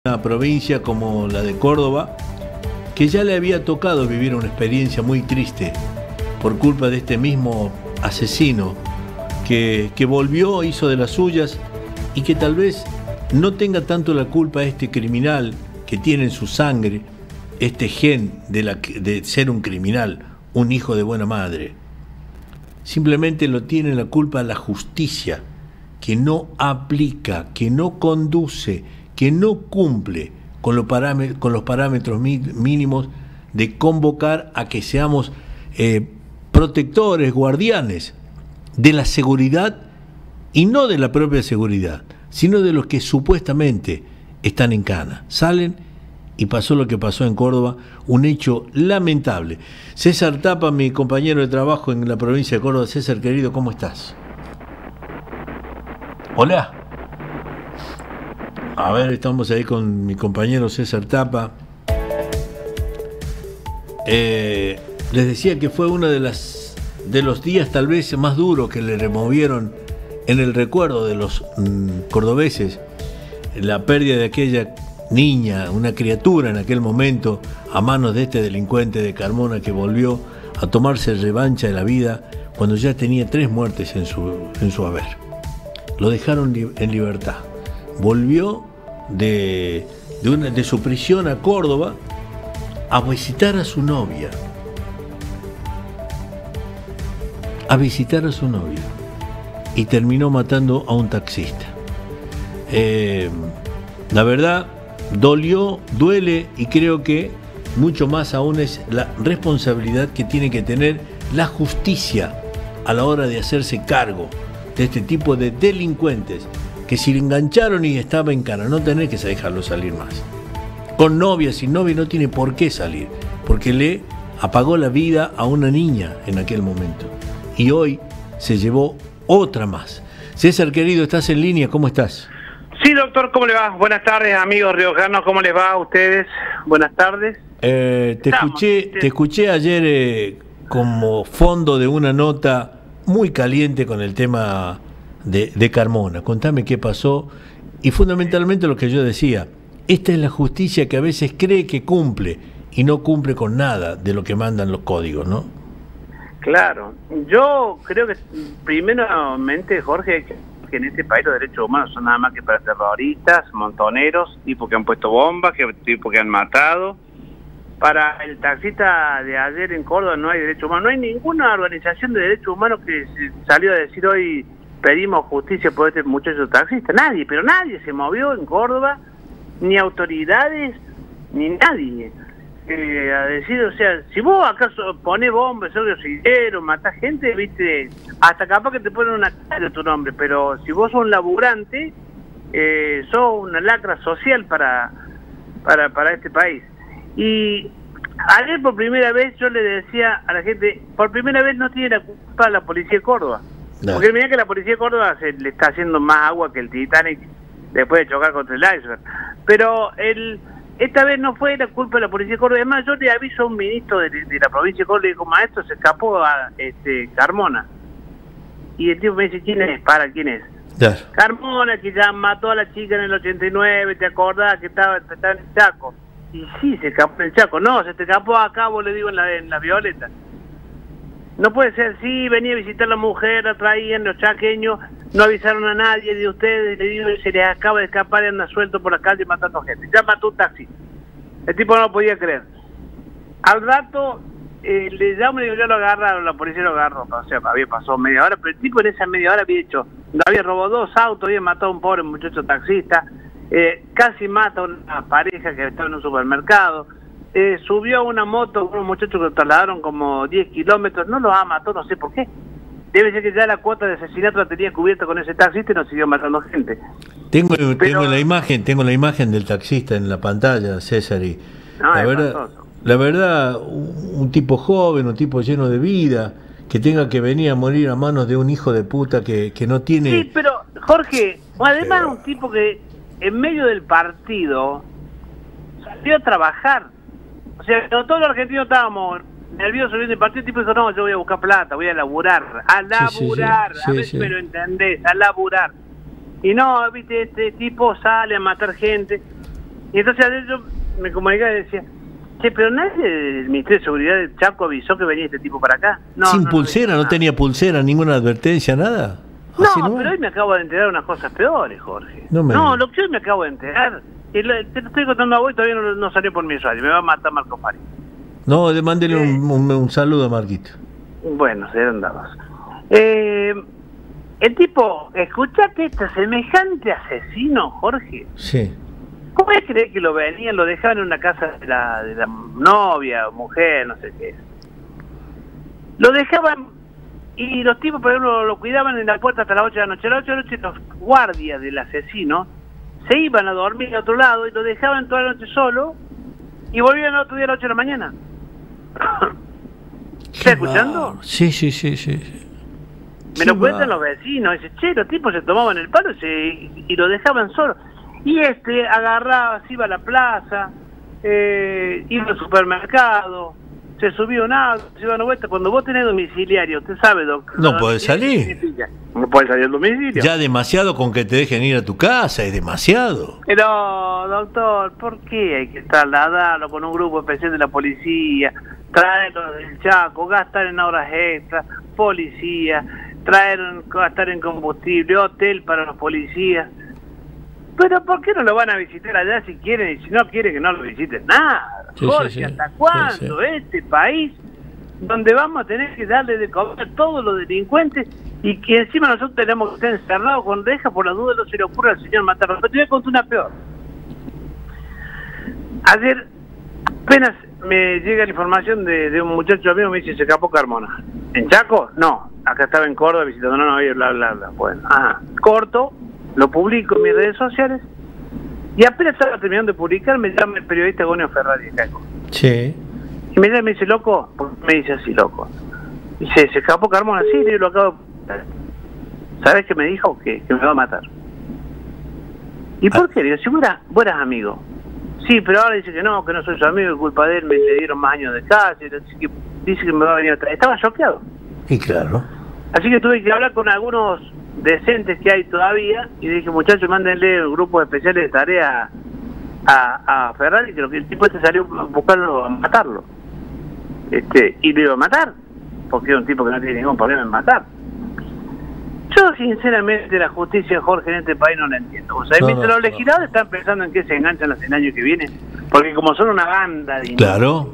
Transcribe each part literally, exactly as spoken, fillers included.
Una provincia como la de Córdoba, que ya le había tocado vivir una experiencia muy triste por culpa de este mismo asesino que, que volvió, hizo de las suyas, y que tal vez no tenga tanto la culpa este criminal que tiene en su sangre este gen de, la, de ser un criminal, un hijo de buena madre. Simplemente lo tiene la culpa la justicia, que no aplica, que no conduce, que no cumple con los parámetros, con los parámetros mínimos de convocar a que seamos eh, protectores, guardianes de la seguridad, y no de la propia seguridad, sino de los que supuestamente están en cana. Salen y pasó lo que pasó en Córdoba, un hecho lamentable. César Tapa, mi compañero de trabajo en la provincia de Córdoba. César, querido, ¿cómo estás? Hola. A ver, estamos ahí con mi compañero César Tapa. Eh, les decía que fue uno de las de los días tal vez más duros que le removieron en el recuerdo de los mmm, cordobeses, la pérdida de aquella niña, una criatura en aquel momento, a manos de este delincuente de Carmona, que volvió a tomarse revancha de la vida cuando ya tenía tres muertes en su, en su haber. Lo dejaron li- en libertad. Volvió de, de, una, de su prisión a Córdoba a visitar a su novia. A visitar a su novia. Y terminó matando a un taxista. Eh, la verdad, dolió, duele, y creo que mucho más aún es la responsabilidad que tiene que tener la justicia a la hora de hacerse cargo de este tipo de delincuentes, que si le engancharon y estaba en cana, no tenés que dejarlo salir más. Con novia, sin novia, no tiene por qué salir, porque le apagó la vida a una niña en aquel momento. Y hoy se llevó otra más. César, querido, ¿estás en línea? ¿Cómo estás? Sí, doctor, ¿cómo le va? Buenas tardes, amigos riojanos, ¿cómo les va a ustedes? Buenas tardes. Eh, te, escuché, te escuché ayer eh, como fondo de una nota muy caliente con el tema de, de Carmona. Contame qué pasó, y fundamentalmente lo que yo decía, esta es la justicia que a veces cree que cumple y no cumple con nada de lo que mandan los códigos, ¿no? Claro, yo creo que primeramente, Jorge, que en este país los derechos humanos son nada más que para terroristas, montoneros, tipos que han puesto bombas, que, tipos que han matado. Para el taxista de ayer en Córdoba no hay derechos humanos, no hay ninguna organización de derechos humanos que salió a decir hoy pedimos justicia por este muchacho taxista, nadie, pero nadie se movió en Córdoba, ni autoridades, ni nadie. Eh, a decir, o sea, si vos acaso ponés bombas, sos guerrillero, matás gente, viste, hasta capaz que te ponen una cara de tu nombre, pero si vos sos un laburante, eh, sos una lacra social para, para, para este país. Y ayer por primera vez yo le decía a la gente, por primera vez no tiene la culpa la policía de Córdoba, no. Porque mira que la policía de Córdoba se le está haciendo más agua que el Titanic después de chocar contra el iceberg, pero el esta vez no fue la culpa de la policía de Córdoba. Además, yo le aviso a un ministro de, de la provincia de Córdoba y le digo, maestro, se escapó a este, Carmona. Y el tipo me dice, ¿quién es? Para, ¿quién es? Claro. Carmona, que ya mató a la chica en el ochenta y nueve, ¿te acordás? Que estaba, estaba en el Chaco. Y sí, se escapó en el Chaco. No, se te escapó acá, vos le digo, en la, en la Violeta. No puede ser, sí, venía a visitar a la mujer, la traían los chaqueños, no avisaron a nadie de ustedes, le digo, se les acaba de escapar y anda suelto por la calle matando gente. Ya mató un taxi. El tipo no lo podía creer. Al rato, eh, le llamo y digo, yo lo agarraron, la policía lo agarró. O sea, había pasado media hora, pero el tipo en esa media hora había hecho, había robado dos autos, había matado a un pobre muchacho taxista, eh, casi mata a una pareja que estaba en un supermercado. Eh, subió a una moto con unos muchachos que lo trasladaron como diez kilómetros, no los ha matado, no sé por qué. Debe ser que ya la cuota de asesinato la tenía cubierta con ese taxista y no siguió matando gente. Tengo, Pero, tengo la imagen, tengo la imagen del taxista en la pantalla, César, y no, la verdad, la verdad, un, un tipo joven, un tipo lleno de vida, que tenga que venir a morir a manos de un hijo de puta que, que no tiene... Sí, pero Jorge, además pero... un tipo que en medio del partido salió a trabajar. O sea, todos los argentinos estábamos nerviosos viendo el partido, el tipo dijo, no, yo voy a buscar plata, voy a laburar, a laburar, sí, sí, sí. a ver si sí, me lo entendés, a laburar. Y no, viste, este tipo sale a matar gente. Y entonces yo me comunicaba y decía, che, pero nadie del Ministerio de Seguridad de Chaco avisó que venía este tipo para acá. No, Sin no, pulsera, no, no tenía pulsera, ninguna advertencia, nada. No, no, pero hoy me acabo de enterar unas cosas peores, Jorge. No, me... no lo que hoy me acabo de enterar, te lo estoy contando a vos y todavía no, no salió por mi radio, me va a matar Marco Fari. No, mándele eh, un, un, un saludo a Marquito. Bueno, serán dados. Eh, el tipo, escuchate este semejante asesino, Jorge. Sí. ¿Cómo es creer que lo venían, lo dejaban en una casa de la, de la novia, mujer, no sé qué? Lo dejaban y los tipos, por ejemplo, lo cuidaban en la puerta hasta las ocho de la noche. A las ocho de la noche los guardias del asesino se iban a dormir a otro lado y lo dejaban toda la noche solo y volvían al otro día a las ocho de la mañana. ¿Estás escuchando? Sí, sí, sí, sí. Me lo cuentan los vecinos. Dice, che, los tipos se tomaban el palo y, se, y lo dejaban solo. Y este agarraba, se iba a la plaza, eh, iba al supermercado, se subía un auto, se iba a una vuelta. Cuando vos tenés domiciliario, usted sabe, doctor. No podés salir. No podés salir al domicilio. Ya demasiado con que te dejen ir a tu casa, es demasiado. Pero, doctor, ¿por qué hay que trasladarlo con un grupo especial de la policía? Traerlo del Chaco, gastar en horas extras, policía, traer, gastar en combustible, hotel para los policías. Pero ¿por qué no lo van a visitar allá si quieren y si no quieren que no lo visiten? Nada, sí, Jorge, sí, sí. ¿Hasta cuándo sí, sí. este país donde vamos a tener que darle de comer a todos los delincuentes y que encima nosotros tenemos que estar encerrados con rejas por la duda no se le ocurre al señor matarlo? Pero te voy a contar una peor. Ayer apenas me llega la información de, de un muchacho amigo, me dice, se escapó Carmona. ¿En Chaco? No, acá estaba en Córdoba visitando, no, no, bla, bla, bla. Bueno, ajá, corto. Lo publico en mis redes sociales y apenas estaba terminando de publicar me llama el periodista Gonio Ferrari de Chaco. Sí. Y me llama y me dice, loco, me dice así, loco. Dice, ¿se escapó Carmona? Sí, yo lo acabo de publicar. ¿Sabes qué me dijo? Que, que me va a matar. ¿Y ah. por qué? Digo, si vos eras, vos eras amigo. Sí, pero ahora dice que no, que no soy su amigo, es culpa de él, me le dieron más años de cárcel, así que dice que me va a venir a traer. Estaba choqueado. Y claro. Así que tuve que hablar con algunos decentes que hay todavía y dije, muchachos, mándenle grupos especiales de tarea a, a Ferrari, que el tipo este salió a buscarlo, a matarlo, este y lo iba a matar porque es un tipo que no tiene ningún problema en matar. Yo sinceramente la justicia, Jorge, en este país no la entiendo. O sea, no, mientras no, los legisladores no. están pensando en qué se enganchan el año que viene, porque como son una banda de claro,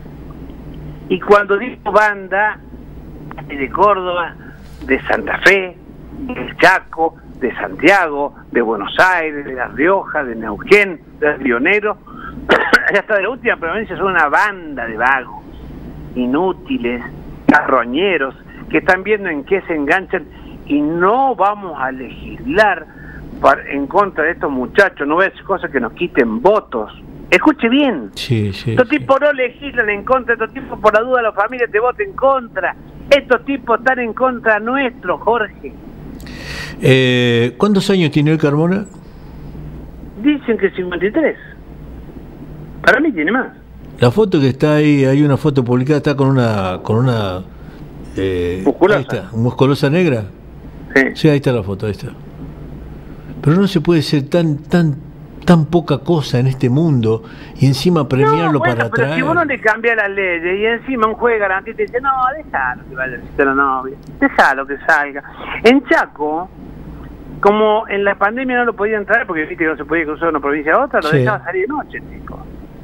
y cuando digo banda, de Córdoba, de Santa Fe, del Chaco, de Santiago, de Buenos Aires, de La Rioja, de Neuquén, de Río Negro, hasta de la última provincia, son una banda de vagos, inútiles, carroñeros, que están viendo en qué se enganchan y no vamos a legislar para, en contra de estos muchachos, no voy a decir cosas que nos quiten votos. Escuche bien, sí, sí, estos sí. tipos no legislan en contra, estos tipos por la duda la familia te vota en contra, estos tipos están en contra nuestro, Jorge. Eh, ¿Cuántos años tiene el Carmona? Dicen que cincuenta y tres. Para mí tiene más. La foto que está ahí, hay una foto publicada, está con una con una eh, musculosa. Ahí está, musculosa negra. Sí. Sí, ahí está la foto, ahí está. Pero no se puede ser tan tan tan poca cosa en este mundo y encima premiarlo no, bueno, para pero atraer. Si uno le cambia las leyes y encima un juez de garantía te dice, no, déjalo que vaya a visitar a la novia, déjalo que salga. En Chaco, como en la pandemia no lo podían traer porque viste que no se podía cruzar de una provincia a otra, lo sí. dejaba salir de noche, chico.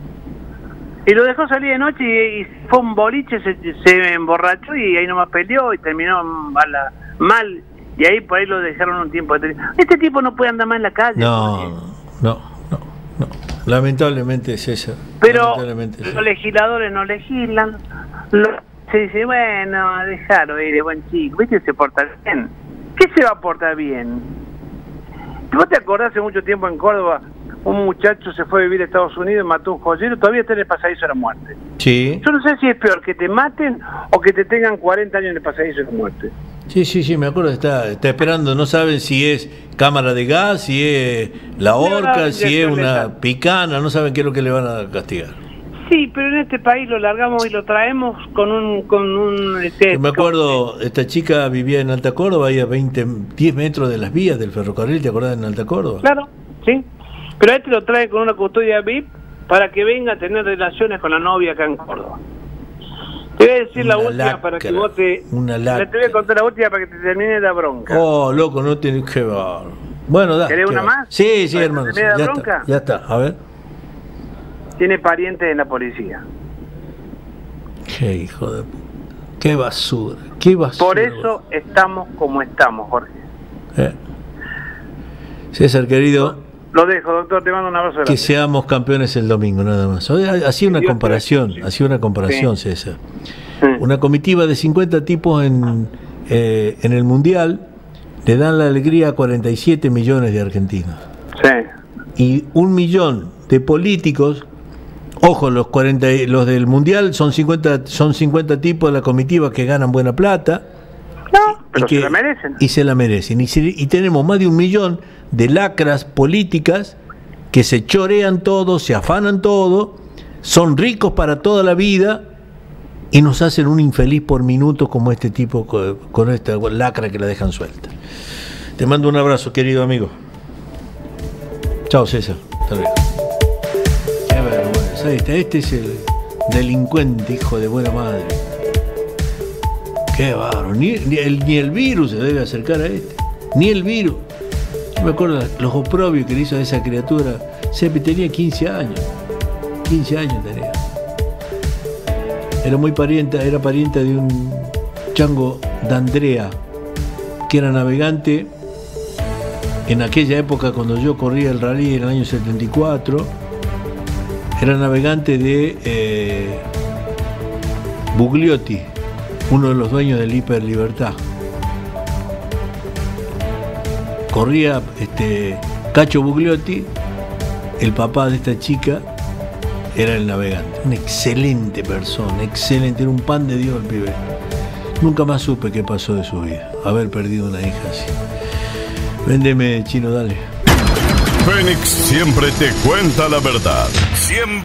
Y lo dejó salir de noche y, y fue un boliche, se, se emborrachó y ahí nomás peleó y terminó mal, mal y ahí por ahí lo dejaron un tiempo. Este tipo no puede andar más en la calle. No, no, no, no. Lamentablemente es eso. Pero es eso. Los legisladores no legislan. Lo, se dice, bueno, déjalo ir, de buen chico. ¿Viste que se porta bien? ¿Qué se va a portar bien? ¿Vos te acordás hace mucho tiempo en Córdoba? Un muchacho se fue a vivir a Estados Unidos, mató a un joyero, todavía está en el pasadizo de la muerte. Sí. Yo no sé si es peor que te maten o que te tengan cuarenta años en el pasadizo de la muerte. Sí, sí, sí, me acuerdo, está, está esperando, no saben si es cámara de gas, si es la horca, no, si es una picana, no saben qué es lo que le van a castigar. Sí, pero en este país lo largamos y lo traemos con un... con un este, Yo me acuerdo, con... esta chica vivía en Alta Córdoba, ahí a veinte, diez metros de las vías del ferrocarril, ¿te acordás en Alta Córdoba? Claro, sí. Pero a este lo trae con una custodia V I P para que venga a tener relaciones con la novia acá en Córdoba. Te voy a decir Una la última lacra, para que vos te... Una Te voy a contar la última para que te termine la bronca. Oh, loco, no tenés que ver. Bueno, da. ¿Querés una más? Sí, sí, ¿Para hermano. que Sí, te termine ya la bronca? está, ya está, a ver. Tiene parientes en la policía. Qué hijo de puta. Qué basura, qué basura. Por eso estamos como estamos, Jorge. Eh. César, querido. Lo dejo, doctor, te mando un abrazo grande. Que seamos campeones el domingo, nada más. Hacía una comparación, hacía una comparación, Sí. César. Una comitiva de cincuenta tipos en, eh, en el Mundial le dan la alegría a cuarenta y siete millones de argentinos. Sí. Y un millón de políticos, ojo, los cuarenta, los del Mundial son cincuenta, son cincuenta tipos de la comitiva que ganan buena plata. No, pero y que, se la merecen. Y se la merecen. Y, se, y tenemos más de un millón de lacras políticas que se chorean todo, se afanan todo, son ricos para toda la vida y nos hacen un infeliz por minuto como este tipo con, con esta lacra que la dejan suelta. Te mando un abrazo, querido amigo. Chao, César. Hasta luego. Qué vergüenza. Ahí está. Este es el delincuente, hijo de buena madre. Qué bárbaro. Ni, ni, el, ni el virus se debe acercar a este. Ni el virus. Yo me acuerdo los oprobios que le hizo a esa criatura. Sepi tenía quince años. quince años tenía. Era muy parienta, era parienta de un chango D'Andrea, que era navegante en aquella época cuando yo corría el rally en el año setenta y cuatro. Era navegante de eh, Bugliotti, uno de los dueños del Hiper Libertad. Corría este, Cacho Bugliotti, el papá de esta chica, era el navegante. Una excelente persona, excelente, era un pan de Dios el pibe. Nunca más supe qué pasó de su vida, haber perdido una hija así. Véndeme, Chino, dale. Fénix siempre te cuenta la verdad. Siempre.